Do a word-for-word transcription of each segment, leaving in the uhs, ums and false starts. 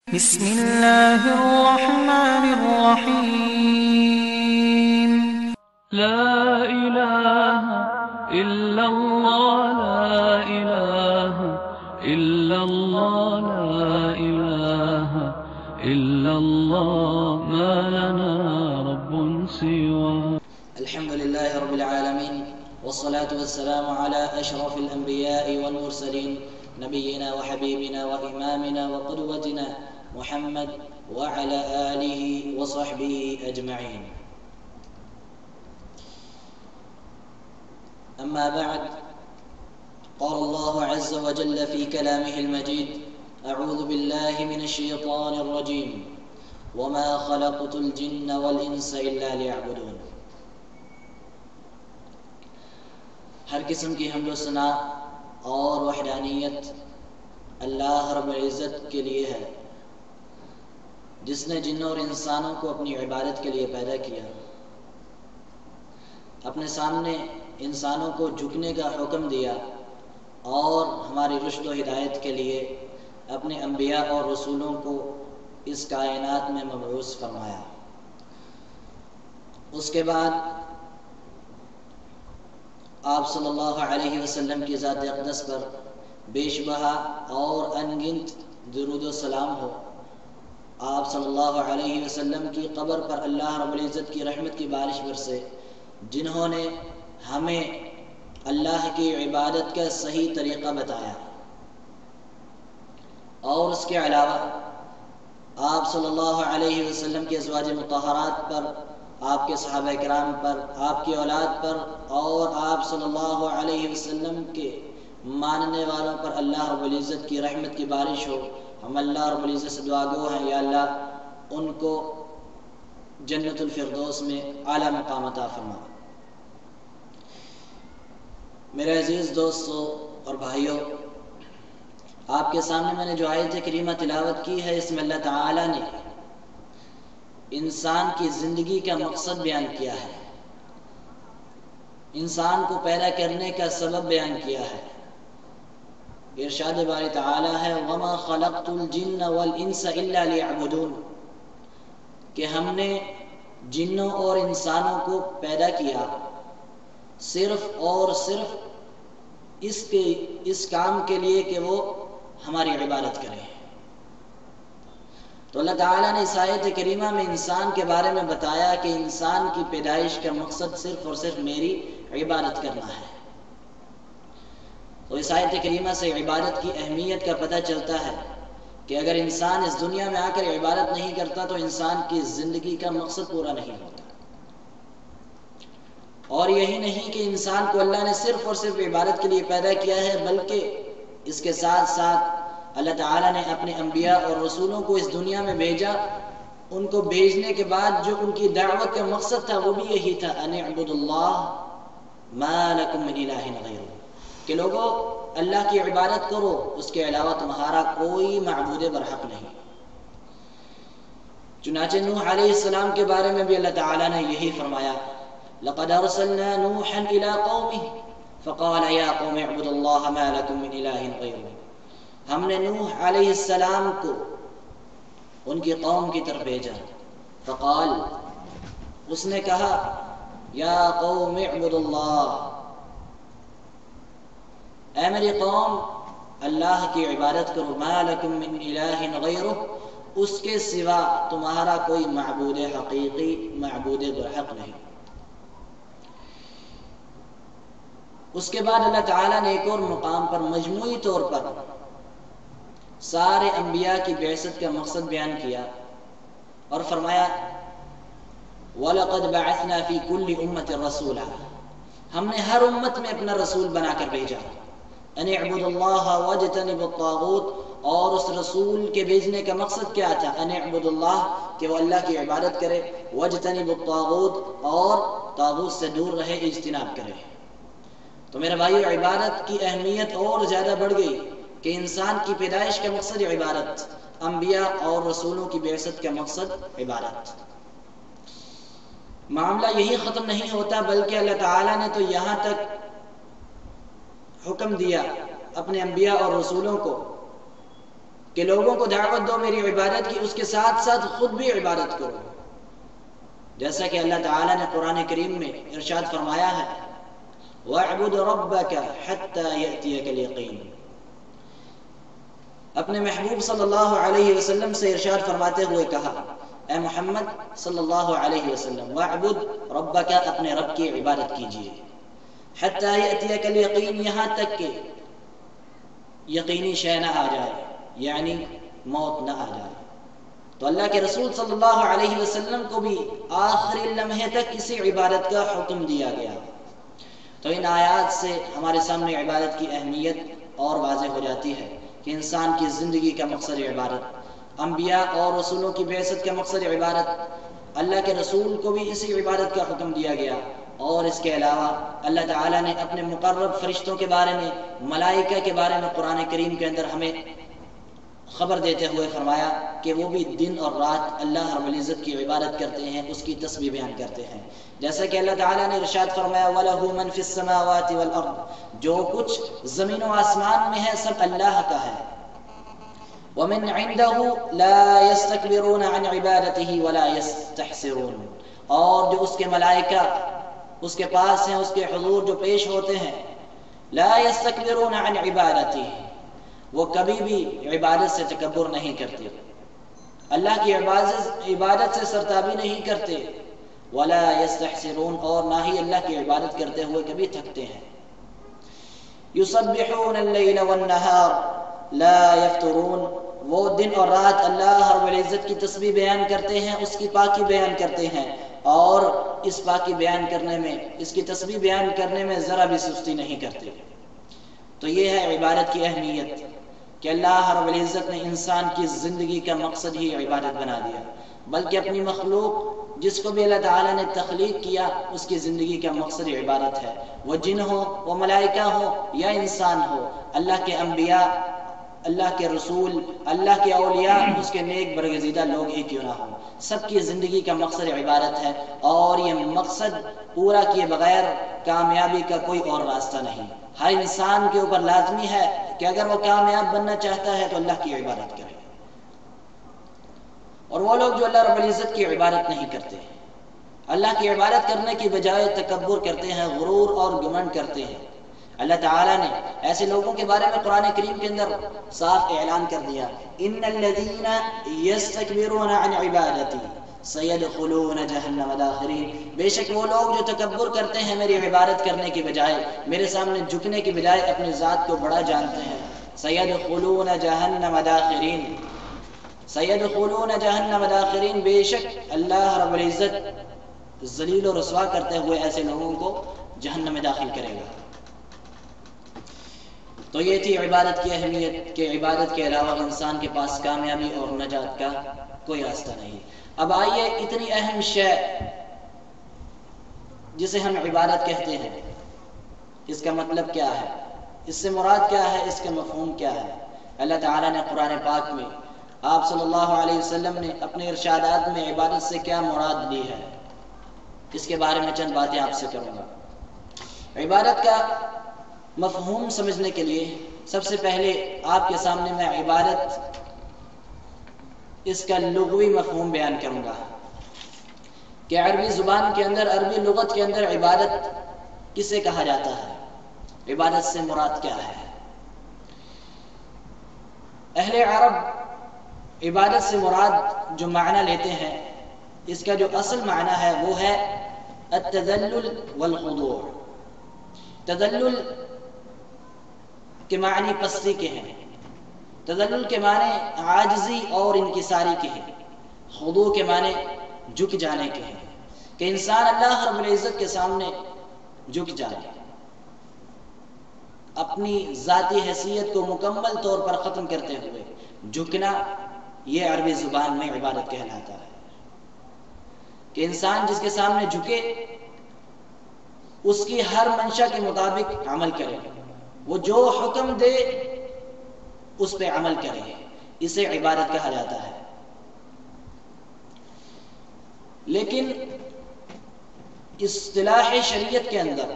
بسم الله الرحمن الرحيم. لا إله إلا الله لا إله إلا الله لا إله إلا الله ما لنا رب سواه. الحمد لله رب العالمين، والصلاة والسلام على أشرف الأنبياء والمرسلين، نبينا وحبيبنا وإمامنا وقدوتنا محمد وعلى آله وصحبه أجمعين. أما بعد، قال الله عز وجل في كلامه المجيد: أعوذ بالله من الشيطان الرجيم، وما خلقت الجن والإنس إلا ليعبدون. ہر قسم کی حمد و ثنا اور وحدانیت اللہ رب العزت کے لیے ہے، جس نے جنوں اور انسانوں کو اپنی عبادت کے لیے پیدا کیا، اپنے سامنے انسانوں کو جھکنے کا حکم دیا اور ہماری رشد و ہدایت کے لیے اپنے انبیاء اور رسولوں کو اس کائنات میں مبعوث فرمایا۔ اس کے بعد آپ صلی اللہ علیہ وسلم کی ذات اقدس پر بیش بہا اور انگنت درود و سلام ہو۔ آپ صلی اللہ علیہ وسلم کی قبر پر اللہ رب العزت کی رحمت کی بارش برسے، جنہوں نے ہمیں اللہ کی عبادت کا صحیح طریقہ بتایا، اور اس کے علاوہ آپ صلی اللہ علیہ وسلم کے ازواج مطہرات پر، آپ کے صحابہ کرام پر، آپ کی اولاد پر اور آپ صلی اللہ علیہ وسلم کے ماننے والوں پر اللہ رب العزت کی رحمت کی بارش ہو۔ ہم اللہ رب العزت سے دعا گو ہیں، یا اللہ ان کو جنت الفردوس میں اعلیٰ مقام عطا فرما۔ میرے عزیز دوستو اور بھائیوں، آپ کے سامنے میں نے جو آیت کریمہ تلاوت کی ہے، اس میں اللہ تعالی نے انسان کی زندگی کا مقصد بیان کیا ہے، انسان کو پیدا کرنے کا سبب بیان کیا ہے۔ ارشاد باری تعالی ہے: وَمَا خَلَقْتُ الْجِنَّ وَالْإِنسَ إِلَّا لِيَعْبُدُونَ، کہ ہم نے جنوں اور انسانوں کو پیدا کیا صرف اور صرف اس کے اس کام کے لیے کہ وہ ہماری عبادت کریں۔ تو اللہ تعالیٰ نے اس آیت کریمہ میں انسان کے بارے میں بتایا کہ انسان کی پیدائش کا مقصد صرف اور صرف میری عبادت کرنا ہے۔ تو اس آیت کریمہ سے عبادت کی اہمیت کا پتہ چلتا ہے کہ اگر انسان اس دنیا میں آ کر عبادت نہیں کرتا تو انسان کی زندگی کا مقصد پورا نہیں ہوتا۔ اور یہی نہیں کہ انسان کو اللہ نے صرف اور صرف عبادت کے لیے پیدا کیا ہے، بلکہ اس کے ساتھ ساتھ اللہ تعالیٰ نے اپنے انبیاء اور رسولوں کو اس دنیا میں بھیجا۔ ان کو بھیجنے کے بعد جو ان کی دعوت کا مقصد تھا وہ بھی یہی تھا: ان اعبدوا اللہ ما لکم من الہ غیرہ، کہ لوگوں اللہ کی عبادت کرو، اس کے علاوہ تمہارا کوئی معبود برحق نہیں۔ چنانچہ نوح علیہ السلام کے بارے میں بھی اللہ تعالیٰ نے یہی فرمایا: لقد ارسلنا نوحا الى قومه فقال یا قوم اعبدوا اللہ ما لکم من الہ غیرہ، ہم نے نوح علیہ السلام کو ان کی قوم کی طرف بھیجا، فقال، اس نے کہا، یا قوم اعبدوا اللہ، اے میری قوم اللہ کی عبادت کرو، ما لکم من الہ غیرہ، اس کے سوا تمہارا کوئی معبود حقیقی، معبود برحق نہیں۔ اس کے بعد اللہ تعالیٰ نے ایک اور مقام پر مجموعی طور پر سارے انبیاء کی بعثت کا مقصد بیان کیا اور فرمایا: وَلَقَدْ بَعَثْنَا فِي كُلِّ أُمَّةٍ رَسُولًا، ہم نے ہر امت میں اپنا رسول بنا کر بھیجا، ان اعبدوا اللہ واجتنبوا الطاغوت، اور اس رسول کے بھیجنے کا مقصد کیا تھا؟ ان اعبدوا اللہ، کہ وہ اللہ کی عبادت کرے، واجتنبوا الطاغوت، اور طاغوت سے دور رہے، اجتناب کرے۔ تو میرے بھائیو، عبادت کی اہمیت اور زیادہ بڑھ گئی کہ انسان کی پیدائش کا مقصد عبادت، انبیاء اور رسولوں کی بعثت کا مقصد عبادت۔ معاملہ یہی ختم نہیں ہوتا، بلکہ اللہ تعالیٰ نے تو یہاں تک حکم دیا اپنے انبیاء اور رسولوں کو کہ لوگوں کو دعوت دو میری عبادت کی، اس کے ساتھ ساتھ خود بھی عبادت کرو، جیسا کہ اللہ تعالیٰ نے قرآن کریم میں ارشاد فرمایا ہے وَاعْبُدْ رَبَّكَ حَتَّى يَأْتِيَكَ الْيَقِينُ۔ اپنے محبوب صلی اللہ علیہ وسلم سے ارشاد فرماتے ہوئے کہا اے محمد صلی اللہ علیہ وسلم وَاعْبُدْ رَبَّكَ، اپنے رب کی عبادت کیجیے، حَتَّى يَأْتِيَكَ الْيَقِينُ، یہاں تک کہ یقینی شے نہ آ جائے، یعنی موت نہ آ جائے۔ تو اللہ کے رسول صلی اللہ علیہ وسلم کو بھی آخری لمحے تک اسی عبادت کا حکم دیا گیا۔ تو ان آیات سے ہمارے سامنے عبادت کی اہمیت اور واضح ہو جاتی ہے کہ انسان کی زندگی کا مقصد عبادت، انبیاء اور رسولوں کی بعثت کا مقصد عبادت، اللہ کے رسول کو بھی اسی عبادت کا حکم دیا گیا، اور اس کے علاوہ اللہ تعالیٰ نے اپنے مقرب فرشتوں کے بارے میں، ملائکہ کے بارے میں قرآن کریم کے اندر ہمیں خبر دیتے ہوئے فرمایا کہ وہ بھی دن اور رات اللہ رب العزت کی عبادت کرتے ہیں، اس کی تسبیح بیان کرتے ہیں، جیسا کہ اللہ تعالیٰ نے ارشاد فرمایا وَلَهُ مَنْ فِي السَّمَاوَاتِ وَالْأَرْضِ، جو کچھ زمین و آسمان میں ہے سب اللہ کا ہے، وَمِنْ عِنْدَهُ لَا يَسْتَكْبِرُونَ عَنْ عِبَادَتِهِ وَلَا يَسْتَحْسِرُونَ، اور جو اس کے ملائکہ اس کے پاس ہیں، اس کے حضور جو پیش ہوتے ہیں، لا يَسْتَكْبِرُونَ عَنْ عِبَادَتِهِ، وہ کبھی بھی عبادت سے تکبر نہیں کرتے، اللہ کی عبادت عبادت سے سرتابی نہیں کرتے، ولا يستحسرون، اور نہ ہی اللہ کی عبادت کرتے ہوئے کبھی تھکتے ہیں، یسبحون اللیل والنہار لا یفترون، وہ دن اور رات اللہ رب العزت کی تسبیح بیان کرتے ہیں، اس کی پاکی بیان کرتے ہیں، اور اس پاکی بیان کرنے میں، اس کی تسبیح بیان کرنے میں ذرا بھی سستی نہیں کرتے۔ تو یہ ہے عبادت کی اہمیت کہ اللہ رب العزت نے انسان کی زندگی کا مقصد ہی عبادت بنا دیا، بلکہ اپنی مخلوق جس کو بھی اللہ تعالیٰ نے تخلیق کیا اس کی زندگی کا مقصد عبادت ہے، وہ جن ہو، وہ ملائکہ ہو یا انسان ہو، اللہ کے انبیاء، اللہ کے رسول، اللہ کے اولیاء، اس کے نیک برگزیدہ لوگ ہی کیوں نہ ہوں، سب کی زندگی کا مقصد عبادت ہے، اور یہ مقصد پورا کیے بغیر کامیابی کا کوئی اور راستہ نہیں۔ ہر انسان کے اوپر لازمی ہے کہ اگر وہ کامیاب بننا چاہتا ہے تو اللہ کی عبادت کرے، اور وہ لوگ جو اللہ رب العزت کی عبادت نہیں کرتے، اللہ کی عبادت کرنے کی بجائے تکبر کرتے ہیں، غرور اور گھمنڈ کرتے ہیں، اللہ تعالیٰ نے ایسے لوگوں کے بارے میں قرآن کریم کے اندر صاف اعلان کر دیا ان الذین یستکبرون عن عبادتی سیدخلون جہنم داخرین، بے شک وہ لوگ جو تکبر کرتے ہیں میری عبادت کرنے کی بجائے، میرے سامنے جھکنے کی بجائے اپنی ذات کو بڑا جانتے ہیں، سیدخلون جہنم داخرین، سیدخلون جہنم داخرین، بے شک اللہ رب العزت ذلیل و رسوا کرتے ہوئے ایسے لوگوں کو جہنم میں داخل کرے گا۔ تو یہ تھی عبادت کی اہمیت کہ عبادت کے علاوہ انسان کے پاس کامیابی اور نجات کا کوئی راستہ نہیں۔ اب آئیے اتنی اہم شے جسے ہم عبادت کہتے ہیں، اس کا مطلب کیا ہے، اس سے مراد کیا ہے، اس کا مفہوم کیا ہے۔ اللہ تعالیٰ نے قرآن پاک میں آپ صلی اللہ علیہ وسلم نے اپنے ارشادات میں عبادت سے کیا مراد لی ہے، اس کے بارے میں چند باتیں آپ سے کروں گا۔ عبادت کا مفہوم سمجھنے کے لیے سب سے پہلے آپ کے سامنے میں عبادت اس کا لغوی مفہوم بیان کروں گا کہ عربی زبان کے اندر، عربی لغت کے اندر عبادت کسے کہا جاتا ہے، عبادت سے مراد کیا ہے۔ اہل عرب عبادت سے مراد جو معنی لیتے ہیں، اس کا جو اصل معنی ہے وہ ہے التذلل والخضوع۔ تذلل کے معنی پستی کے ہیں، تذلل کے معنی عاجزی اور انکساری کے ہیں، خضوع کے معنی جھک جانے کے ہیں، کہ انسان اللہ رب العزت کے سامنے جھک جائے، اپنی ذاتی حیثیت کو مکمل طور پر ختم کرتے ہوئے جھکنا، یہ عربی زبان میں عبادت کہلاتا ہے، کہ انسان جس کے سامنے جھکے اس کی ہر منشا کے مطابق عمل کرے، وہ جو حکم دے اس پہ عمل کرے، اسے عبادت کہا جاتا ہے۔ لیکن اصطلاح شریعت کے اندر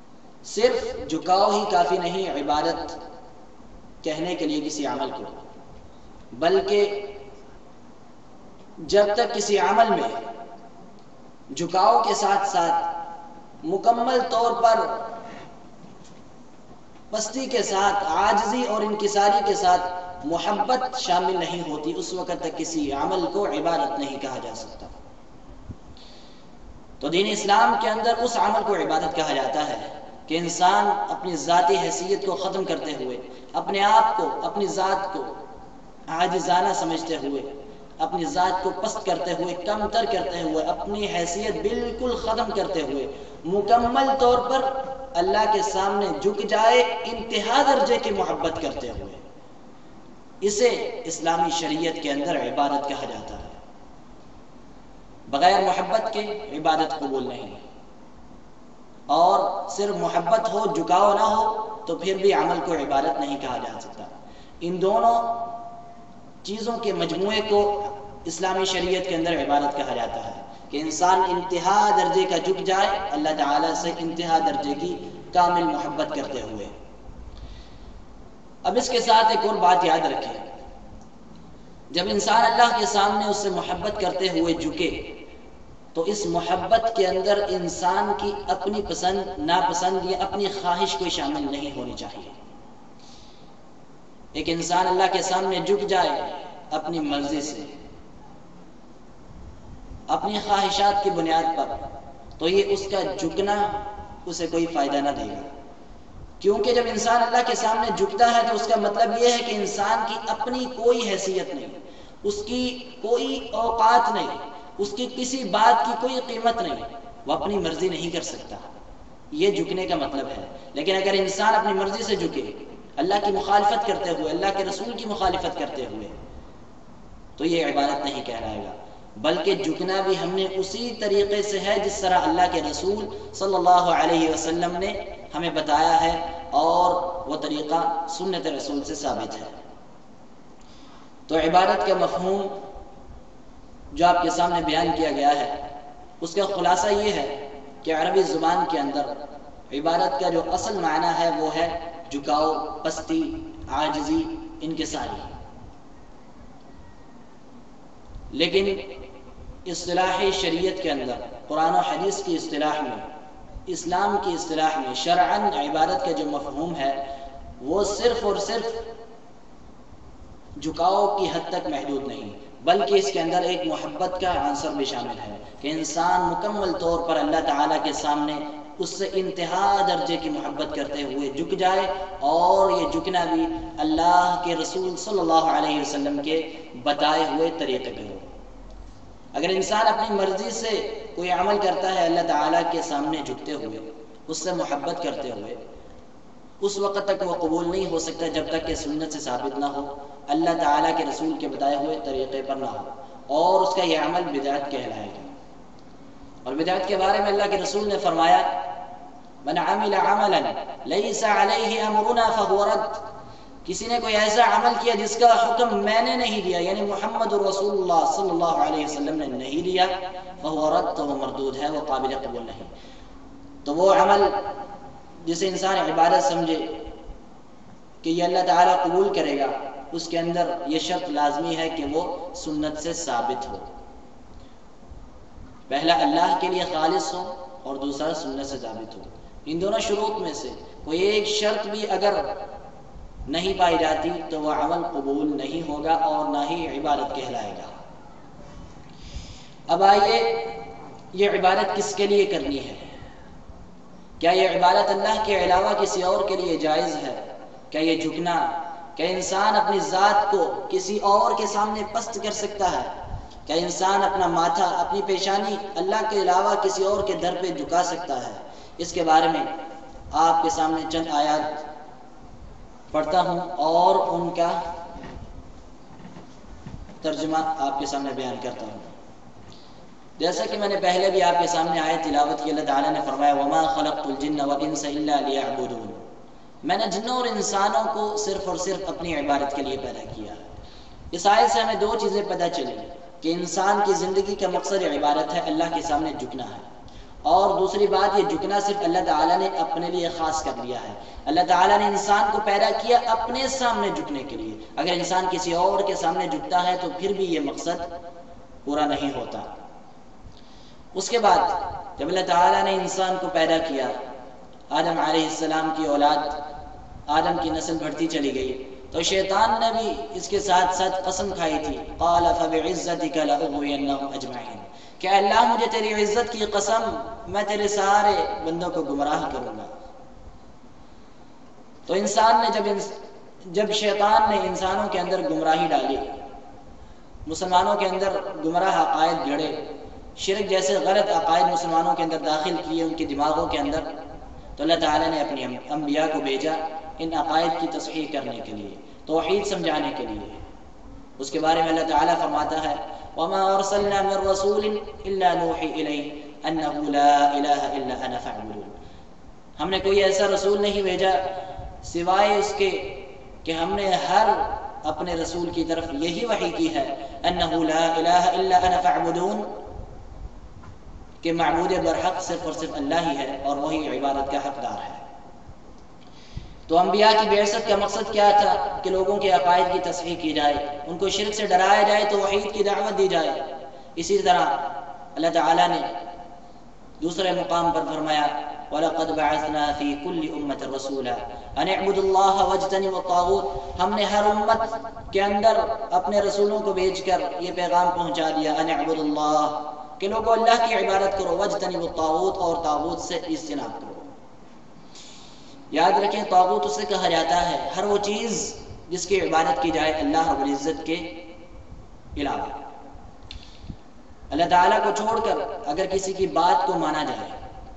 صرف جھکاؤ ہی کافی نہیں عبادت کہنے کے لیے کسی عمل کو، بلکہ جب تک کسی عمل میں جھکاؤ کے ساتھ ساتھ مکمل طور پر پستی کے ساتھ، عاجزی اور انکساری کے ساتھ محبت شامل نہیں ہوتی، اس وقت تک کسی عمل کو عبادت نہیں کہا جا سکتا۔ تو دین اسلام کے اندر اس عمل کو عبادت کہا جاتا ہے کہ انسان اپنی ذاتی حیثیت کو ختم کرتے ہوئے، اپنے آپ کو، اپنی ذات کو عاجزانہ سمجھتے ہوئے، اپنی ذات کو پست کرتے ہوئے، کم تر کرتے ہوئے، اپنی حیثیت بالکل ختم کرتے ہوئے مکمل طور پر اللہ کے سامنے جھک جائے، انتہا درجے کی محبت کرتے ہوئے۔ اسے اسلامی شریعت کے اندر عبادت کہا جاتا ہے۔ بغیر محبت کے عبادت قبول نہیں، اور صرف محبت ہو، جھکاؤ نہ ہو تو پھر بھی عمل کو عبادت نہیں کہا جا سکتا۔ ان دونوں چیزوں کے مجموعے کو اسلامی شریعت کے اندر عبادت کہا جاتا ہے کہ انسان انتہا درجے کا جھک جائے اللہ تعالیٰ سے، انتہا درجے کی کامل محبت کرتے ہوئے۔ اب اس کے ساتھ ایک اور بات یاد رکھیں، جب انسان اللہ کے سامنے اس سے محبت کرتے ہوئے جھکے تو اس محبت کے اندر انسان کی اپنی پسند ناپسند یا اپنی خواہش کوئی شامل نہیں ہونی چاہیے۔ ایک انسان اللہ کے سامنے جھک جائے اپنی مرضی سے، اپنی خواہشات کی بنیاد پر، تو یہ اس کا جھکنا اسے کوئی فائدہ نہ دے گا، کیونکہ جب انسان اللہ کے سامنے جھکتا ہے تو اس کا مطلب یہ ہے کہ انسان کی اپنی کوئی حیثیت نہیں، اس کی کوئی اوقات نہیں، اس کی کسی بات کی کوئی قیمت نہیں، وہ اپنی مرضی نہیں کر سکتا۔ یہ جھکنے کا مطلب ہے۔ لیکن اگر انسان اپنی مرضی سے جھکے، اللہ کی مخالفت کرتے ہوئے، اللہ کے رسول کی مخالفت کرتے ہوئے، تو یہ عبادت نہیں کہلائے گا، بلکہ جھکنا بھی ہم نے اسی طریقے سے ہے جس طرح اللہ کے رسول صلی اللہ علیہ وسلم نے ہمیں بتایا ہے، اور وہ طریقہ سنت رسول سے ثابت ہے۔ تو عبادت کا مفہوم جو آپ کے سامنے بیان کیا گیا ہے، اس کا خلاصہ یہ ہے کہ عربی زبان کے اندر عبادت کا جو اصل معنی ہے وہ ہے جھکاؤ، پستی، عاجزی، انکساری۔ لیکن اصطلاح شریعت کے اندر، قرآن و حدیث کی اصطلاح میں، اسلام کی اصطلاح میں شرعاً عبادت کا جو مفہوم ہے وہ صرف اور صرف جھکاؤ کی حد تک محدود نہیں، بلکہ اس کے اندر ایک محبت کا عنصر بھی شامل ہے کہ انسان مکمل طور پر اللہ تعالیٰ کے سامنے اس سے انتہا درجے کی محبت کرتے ہوئے جھک جائے، اور یہ جھکنا بھی اللہ کے رسول صلی اللہ علیہ وسلم کے بتائے ہوئے طریقے پہ ہو۔ اگر انسان اپنی مرضی سے کوئی عمل کرتا ہے اللہ تعالیٰ کے سامنے جھکتے ہوئے، اس سے محبت کرتے ہوئے، اس وقت تک وہ قبول نہیں ہو سکتا جب تک کہ سنت سے ثابت نہ ہو، اللہ تعالیٰ کے رسول کے بتائے ہوئے طریقے پر نہ ہو، اور اس کا یہ عمل بدعت کہلائے گا۔ اور بدعت کے بارے میں اللہ کے رسول نے فرمایا، من عمل عملا لیس علیہ امرنا فہو رد، کسی نے کوئی ایسا عمل کیا جس کا حکم میں نے نہیں دیا، یعنی محمد رسول اللہ صلی اللہ علیہ وسلم نے نہیں دیا، فہو رد، تو وہ مردود ہے، وہ قابل قبول نہیں۔ تو وہ عمل جسے انسان عبادت سمجھے کہ یہ اللہ تعالیٰ قبول کرے گا، اس کے اندر یہ شرط لازمی ہے کہ وہ سنت سے ثابت ہو۔ پہلا اللہ کے لیے خالص ہو، اور دوسرا سنت سے ثابت ہو۔ ان دونوں شروط میں سے کوئی ایک شرط بھی اگر نہیں پائی جاتی تو وہ عمل قبول نہیں ہوگا اور نہ ہی عبادت کہلائے گا۔ اب آئیے، یہ عبادت کس کے لیے کرنی ہے؟ کیا یہ عبادت اللہ کے علاوہ کسی اور کے لیے جائز ہے؟ کیا یہ جھکنا، کیا انسان اپنی ذات کو کسی اور کے سامنے پست کر سکتا ہے؟ کیا انسان اپنا ماتھا، اپنی پیشانی اللہ کے علاوہ کسی اور کے در پہ جھکا سکتا ہے؟ اس کے بارے میں آپ کے سامنے چند آیات پڑھتا ہوں اور ان کا ترجمہ آپ کے سامنے بیان کرتا ہوں۔ جیسا کہ میں نے پہلے بھی آپ کے سامنے آیت تلاوت کی، اللہ تعالیٰ نے فرمایا وَمَا خَلَقْتُ الْجِنَّ وَالْإِنسَ إِلَّا لِيَعْبُدُونَ، میں نے جنوں اور انسانوں کو صرف اور صرف اپنی عبادت کے لیے پیدا کیا ہے۔ اس آیت سے ہمیں دو چیزیں پتہ چلی کہ انسان کی زندگی کا مقصد عبادت ہے، اللہ کے سامنے جھکنا ہے، اور دوسری بات یہ جھکنا صرف اللہ تعالیٰ نے اپنے لیے خاص کر لیا ہے. اللہ تعالیٰ نے انسان کو پیدا کیا اپنے سامنے جھکنے کے لیے. اگر انسان کسی اور کے سامنے جھکتا ہے تو پھر بھی یہ مقصد پورا نہیں ہوتا. اس کے بعد جب اللہ تعالیٰ نے انسان کو پیدا کیا، آدم علیہ السلام کی اولاد آدم کی نسل بڑھتی چلی گئی، تو شیطان نے بھی اس کے ساتھ ساتھ قسم کھائی تھی، قال فبعزتک لأغوینہم اجمعین، کہ اللہ مجھے تیری عزت کی قسم میں تیرے سارے بندوں کو گمراہ کروں گا. تو انسان نے جب جب شیطان نے انسانوں کے اندر گمراہی ڈالی، مسلمانوں کے اندر گمراہ عقائد جڑے، شرک جیسے غلط عقائد مسلمانوں کے اندر داخل کیے ان کے دماغوں کے اندر، تو اللہ تعالیٰ نے اپنی انبیاء کو بھیجا ان عقائد کی تصحیح کرنے کے لیے، توحید سمجھانے کے لیے. اس کے بارے میں اللہ تعالیٰ فرماتا ہے وَمَا أَرْسَلْنَا مِن رَّسُولٍ إِلَّا نُوحِي إِلَيْهِ أَنَّهُ لَا إِلَٰهَ إِلَّا أَنَا فَاعْبُدُونِ. ہم نے کوئی ایسا رسول نہیں بھیجا سوائے اس کے کہ ہم نے ہر اپنے رسول کی طرف یہی وحی کی ہے أَنَّهُ لَا إِلَٰهَ إِلَّا أَنَا فَاعْبُدُونِ، کہ معبود برحق صرف اور صرف اللہ ہی ہے اور وہی عبادت کا حقدار ہے. تو انبیاء کی بعثت کا مقصد کیا تھا؟ کہ لوگوں کے عقائد کی تصحیح کی جائے، ان کو شرک سے ڈرایا جائے، توحید کی دعوت دی جائے. اسی طرح اللہ تعالیٰ نے دوسرے مقام پر فرمایا وَلَقَدْ بَعَثْنَا فِي كُلِّ أُمَّةٍ رَسُولًا أَنِ اعْبُدُوا اللَّهَ وَاجْتَنِبُوا الطَّاغُوتَ. ہم نے ہر امت کے اندر اپنے رسولوں کو بھیج کر یہ پیغام پہنچا دیا أَنِ اعْبُدُوا اللَّهَ، کہ لوگوں اللہ کی عبادت کرو، وَاجْتَنِبُوا الطَّاغُوتَ، اور طاغوت سے اجتناب کرو. یاد رکھیں طاغوت اسے کہا جاتا ہے ہر وہ چیز جس کی عبادت کی جائے اللہ رب العزت کے علاوہ. اللہ تعالیٰ کو چھوڑ کر اگر کسی کی بات کو مانا جائے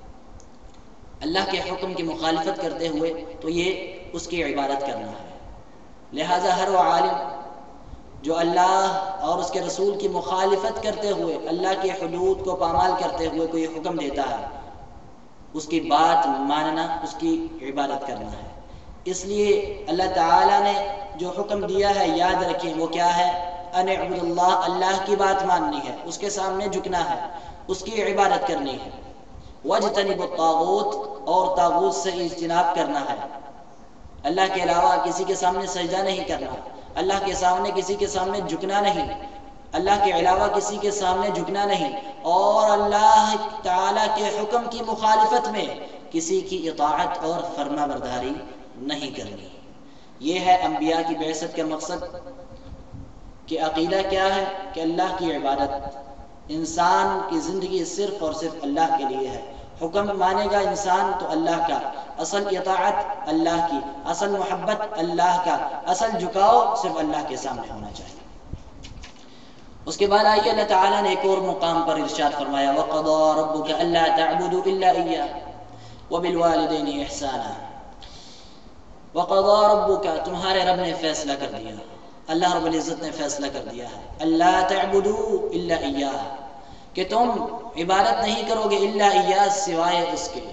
اللہ کے حکم کی مخالفت کرتے ہوئے تو یہ اس کی عبادت کرنا ہے. لہٰذا ہر وہ عالم جو اللہ اور اس کے رسول کی مخالفت کرتے ہوئے اللہ کی حدود کو پامال کرتے ہوئے کوئی حکم دیتا ہے، اس کی بات ماننا اس کی عبادت کرنا ہے. اس لیے اللہ تعالیٰ نے جو حکم دیا ہے یاد رکھیں وہ کیا ہے؟ ان اعبدوا اللہ، اللہ کی بات ماننی ہے، اس کے سامنے جھکنا ہے، اس کی عبادت کرنی ہے. واجتنبوا الطاغوت، اور طاغوت سے اجتناب کرنا ہے. اللہ کے علاوہ کسی کے سامنے سجدہ نہیں کرنا، اللہ کے سامنے کسی کے سامنے جھکنا نہیں، اللہ کے علاوہ کسی کے سامنے جھکنا نہیں، اور اللہ تعالیٰ کے حکم کی مخالفت میں کسی کی اطاعت اور فرما برداری نہیں کرنی. یہ ہے انبیاء کی بعثت کا مقصد. کہ عقیدہ کیا ہے؟ کہ اللہ کی عبادت، انسان کی زندگی صرف اور صرف اللہ کے لیے ہے. حکم مانے گا انسان تو اللہ کا، اصل اطاعت اللہ کی، اصل محبت اللہ کا، اصل جھکاؤ صرف اللہ کے سامنے ہونا چاہیے. اس کے بعد آئیے اللہ تعالیٰ نے ایک اور مقام پر ارشاد فرمایا وَقَضَىٰ رَبُّكَ أَلَّا تَعْبُدُوا إِلَّا إِيَّاهُ وَبِالْوَالِدَيْنِ إِحْسَانًا. وَقَضَىٰ رَبُّكَ، تمہارے رب نے فیصلہ کر دیا، اللہ رب العزت نے فیصلہ کر دیا ہے اللہ تعبدوا الا ایاہ، کہ تم عبادت نہیں کرو گے الا ایاہ، سوائے اس کے.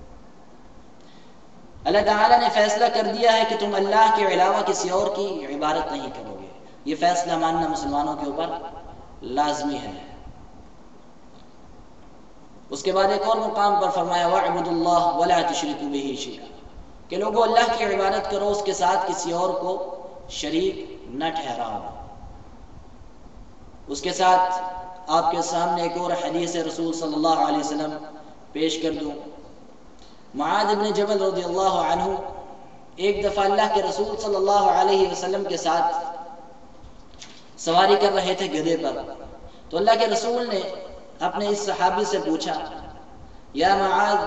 اللہ تعالیٰ نے فیصلہ کر دیا ہے کہ تم اللہ کے علاوہ کسی اور کی عبادت نہیں کرو گے. یہ فیصلہ ماننا مسلمانوں کے اوپر لازمی ہے. اس کے بعد ایک اور مقام پر فرمایا وَاعْبُدُوا اللَّهَ وَلَا تُشْرِكُوا بِهِ شَيْئًا، کہ لوگوں اللہ کی عبادت کرو، اس کے ساتھ کسی اور کو شریک نہ ٹھہراؤ. اس کے ساتھ آپ کے سامنے ایک اور حدیث رسول صلی اللہ علیہ وسلم پیش کر دوں. معاذ بن جبل رضی اللہ عنہ ایک دفعہ اللہ کے رسول صلی اللہ علیہ وسلم کے ساتھ سواری کر رہے تھے گدھے پر. تو اللہ کے رسول نے اپنے اس صحابی سے پوچھا یا معاذ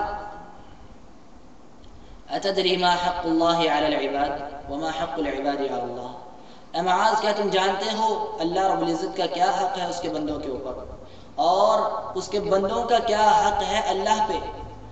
اتدری ما حق اللہ علی العباد وما حق العباد علی اللہ. اے معاذ، کیا تم جانتے ہو اللہ رب العزت کا کیا حق ہے اس کے بندوں کے اوپر اور اس کے بندوں کا کیا حق ہے اللہ پہ؟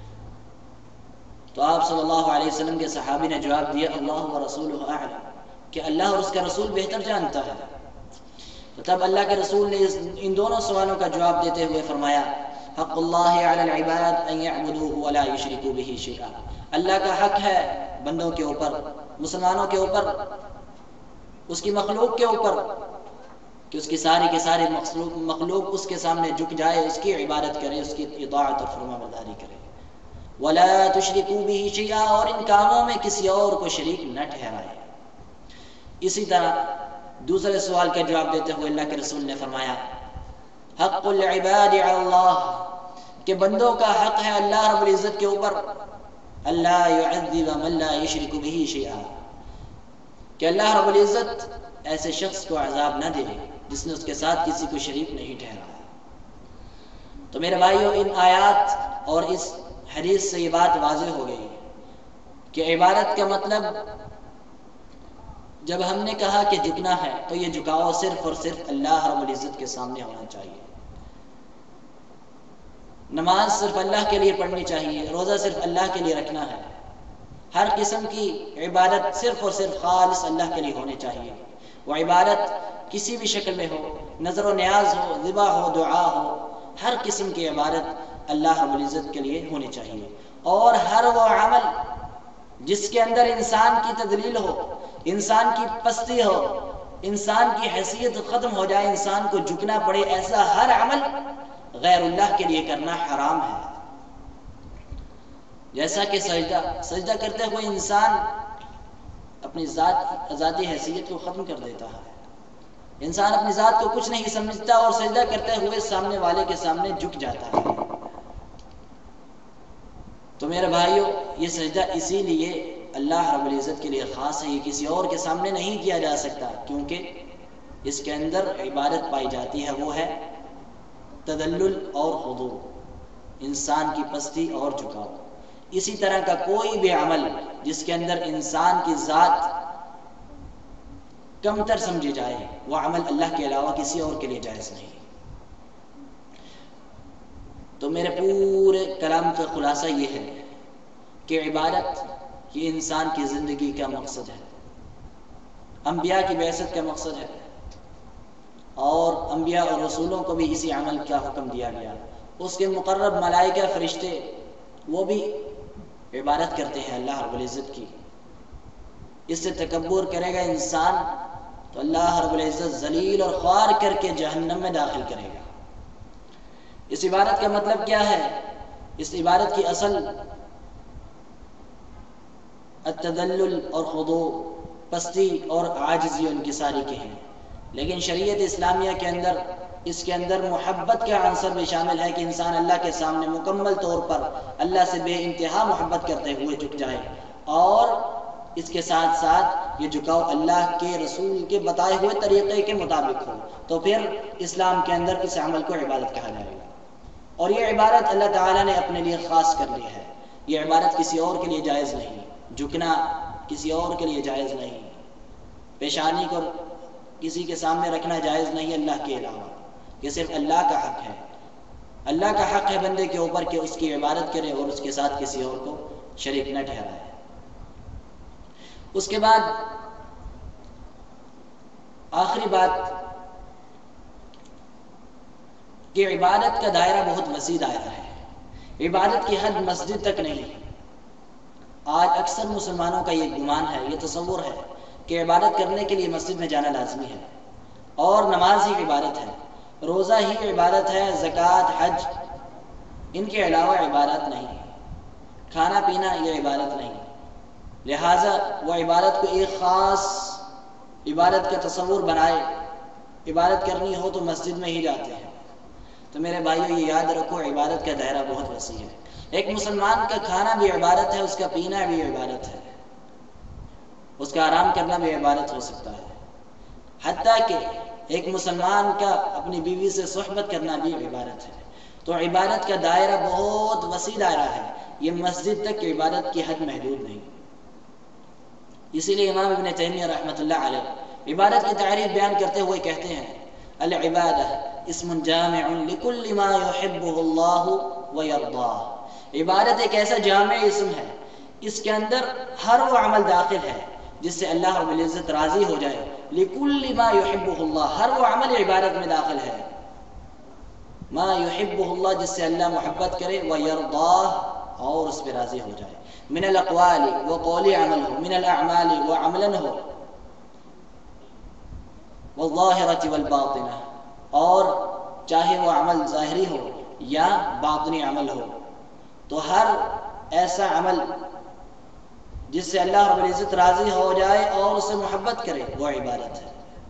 تو آپ صلی اللہ علیہ وسلم کے صحابی نے جواب دیا اللہ و رسولہ اعلم، کہ اللہ اور اس کا رسول بہتر جانتا ہے. تو تب اللہ کے رسول نے ان دونوں سوالوں کا جواب دیتے ہوئے فرمایا حق اللہ علی العباد ان یعبدوہ ولا یشرکوا بہ شیئا، اللہ کا حق ہے بندوں کے اوپر، مسلمانوں کے اوپر، اس کی مخلوق کے اوپر کہ اس کی ساری کے ساری مخلوق مخلوق اس کے سامنے جھک جائے، اس کی عبادت کرے، اس کی اطاعت اور فرمانبرداری کرے۔ وَلَا تُشْرِكُوا بِهِ شَيْئًا، اور ان کاموں میں کسی اور کو شریک نہ ٹھہرائے۔ اسی طرح دوسرے سوال کا جواب دیتے ہوئے اللہ کے رسول نے فرمایا حق العباد علی اللہ، کہ بندوں کا حق ہے اللہ رب العزت کے اوپر اللہ يعذب من لا يشرك به شيئا، کہ اللہ رب العزت ایسے شخص کو عذاب نہ دے جس نے اس کے ساتھ کسی کو شریک نہیں ٹھہرایا۔ تو میرے بھائیوں، ان آیات اور اس حدیث سے یہ بات واضح ہو گئی کہ عبادت کا مطلب، جب ہم نے کہا کہ جھکنا ہے تو یہ جھکاؤ صرف اور صرف اللہ رب العزت کے سامنے ہونا چاہیے۔ نماز صرف اللہ کے لیے پڑھنی چاہیے، روزہ صرف اللہ کے لیے رکھنا ہے، ہر قسم کی عبادت صرف اور صرف خالص اللہ کے لیے ہونی چاہیے۔ وہ عبادت کسی بھی شکل میں ہو، نظر و نیاز ہو، ذبح ہو، دعا ہو، ہر قسم کی عبادت اللہ رب العزت کے لیے ہونی چاہیے۔ اور ہر وہ عمل جس کے اندر انسان کی تذلیل ہو، انسان کی پستی ہو، انسان کی حیثیت ختم ہو جائے، انسان کو جھکنا پڑے، ایسا ہر عمل غیر اللہ کے لیے کرنا حرام ہے۔ جیسا کہ سجدہ سجدہ کرتے ہوئے انسان اپنی ذات ذاتی حیثیت کو ختم کر دیتا ہے، انسان اپنی ذات کو کچھ نہیں سمجھتا اور سجدہ کرتے ہوئے سامنے والے کے سامنے جھک جاتا ہے۔ تو میرے بھائیوں، یہ سجدہ اسی لیے اللہ رب العزت کے لیے خاص ہے، یہ کسی اور کے سامنے نہیں کیا جا سکتا، کیونکہ اس کے اندر عبادت پائی جاتی ہے، وہ ہے تذلل اور خضوع، انسان کی پستی اور جھکاؤ۔ اسی طرح کا کوئی بھی عمل جس کے اندر انسان کی ذات کم تر سمجھی جائے، وہ عمل اللہ کے علاوہ کسی اور کے لیے جائز نہیں۔ تو میرے پورے کلام کا خلاصہ یہ ہے کہ عبادت یہ انسان کی زندگی کا مقصد ہے، انبیاء کی بعثت کا مقصد ہے، اور انبیاء اور رسولوں کو بھی اسی عمل کا حکم دیا گیا۔ اس کے مقرب ملائکہ فرشتے وہ بھی عبادت کرتے ہیں اللہ رب العزت کی۔ اس سے تکبر کرے گا انسان تو اللہ رب العزت ذلیل اور خوار کر کے جہنم میں داخل کرے گا۔ اس عبادت کا مطلب کیا ہے؟ اس عبادت کی اصل التذلل اور خضوع، پستی اور عاجزی ان کی ساری کے ہیں، لیکن شریعت اسلامیہ کے اندر اس کے اندر محبت کا عنصر بھی شامل ہے کہ انسان اللہ کے سامنے مکمل طور پر اللہ سے بے انتہا محبت کرتے ہوئے جھک جائے، اور اس کے ساتھ ساتھ یہ جھکاؤ اللہ کے رسول کے بتائے ہوئے طریقے کے مطابق ہو، تو پھر اسلام کے اندر اس عمل کو عبادت کہا جائے گا۔ اور یہ عبادت اللہ تعالیٰ نے اپنے لیے خاص کر لی ہے، یہ عبادت کسی اور کے لیے جائز نہیں، جھکنا کسی اور کے لیے جائز نہیں، پیشانی کو کسی کے سامنے رکھنا جائز نہیں اللہ کے علاوہ، یہ صرف اللہ کا حق ہے۔ اللہ کا حق ہے بندے کے اوپر کہ اس کی عبادت کرے اور اس کے ساتھ کسی اور کو شریک نہ ٹھہرائے۔ اس کے بعد آخری بات کہ عبادت کا دائرہ بہت وسیع دائرہ ہے، عبادت کی حد مسجد تک نہیں۔ آج اکثر مسلمانوں کا یہ گمان ہے، یہ تصور ہے کہ عبادت کرنے کے لیے مسجد میں جانا لازمی ہے، اور نماز ہی عبادت ہے، روزہ ہی عبادت ہے، زکوٰۃ، حج، ان کے علاوہ عبادت نہیں، کھانا پینا یہ عبادت نہیں۔ لہٰذا وہ عبادت کو ایک خاص عبادت کا تصور بنائے، عبادت کرنی ہو تو مسجد میں ہی جاتے ہیں۔ تو میرے بھائیو، یہ یاد رکھو، عبادت کا دائرہ بہت وسیع ہے۔ ایک مسلمان کا کھانا بھی عبادت ہے، اس کا پینا بھی عبادت ہے، اس کا آرام کرنا بھی عبادت ہو سکتا ہے، حتیٰ کہ ایک مسلمان کا اپنی بیوی سے صحبت کرنا بھی عبادت ہے۔ تو عبادت کا دائرہ بہت وسیع دائرہ ہے، یہ مسجد تک عبادت کی حد محدود نہیں۔ اسی لیے امام ابن تیمیہ رحمۃ اللہ علیہ عبادت کی تعریف بیان کرتے ہوئے کہتے ہیں، العبادہ اسم جامع لکل ما یحبہ اللہ ویرضاہ۔ عبادت ایک ایسا جامع اسم ہے، اس کے اندر ہر وہ عمل داخل ہے جس سے اللہ رب العزت راضی ہو جائے، لکل ما یحبہ اللہ، ہر وہ عمل عبادت میں داخل ہے، ما یحبہ اللہ جس سے اللہ محبت کرے، ویرضاہ اور اس پہ راضی ہو جائے، من الاقوال وہ قولی عمل ہو، من الاعمال وہ عملاً ہو، والظاہرۃ والباطنہ، اور چاہے وہ عمل ظاہری ہو یا باطنی عمل ہو، تو ہر ایسا عمل جس سے اللہ رب العزت راضی ہو جائے اور اسے محبت کرے وہ عبادت ہے۔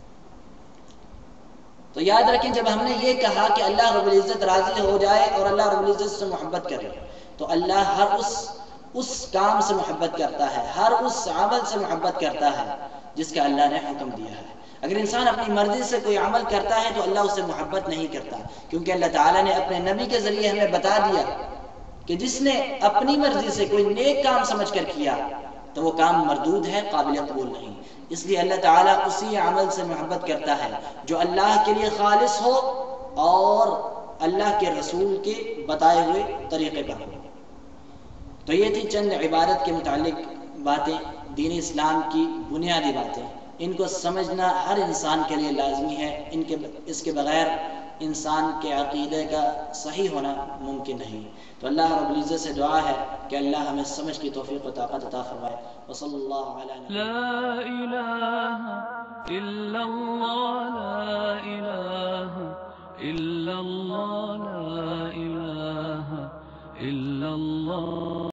تو یاد رکھیں، جب ہم نے یہ کہا کہ اللہ رب العزت راضی ہو جائے اور اللہ رب العزت سے محبت کرے، تو اللہ ہر اس اس کام سے محبت کرتا ہے، ہر اس عمل سے محبت کرتا ہے جس کا اللہ نے حکم دیا ہے۔ اگر انسان اپنی مرضی سے کوئی عمل کرتا ہے تو اللہ اس سے محبت نہیں کرتا، کیونکہ اللہ تعالیٰ نے اپنے نبی کے ذریعے ہمیں بتا دیا کہ جس نے اپنی مرضی سے کوئی نیک کام سمجھ کر کیا تو وہ کام مردود ہے، قابل قبول نہیں۔ اس لیے اللہ تعالیٰ اسی عمل سے محبت کرتا ہے جو اللہ کے لیے خالص ہو اور اللہ کے رسول کے بتائے ہوئے طریقے پر ہو۔ تو یہ تھی چند عبادت کے متعلق باتیں، دین اسلام کی بنیادی باتیں۔ ان کو سمجھنا ہر انسان کے لیے لازمی ہے، ان کے اس کے بغیر انسان کے عقیدے کا صحیح ہونا ممکن نہیں۔ تو اللہ رب العزت سے دعا ہے کہ اللہ ہمیں سمجھ کی توفیق و طاقت عطا فرمائے۔ وصلی اللہ علی نبی لا إله إلا الله، لا إله إلا الله، لا إله إلا الله۔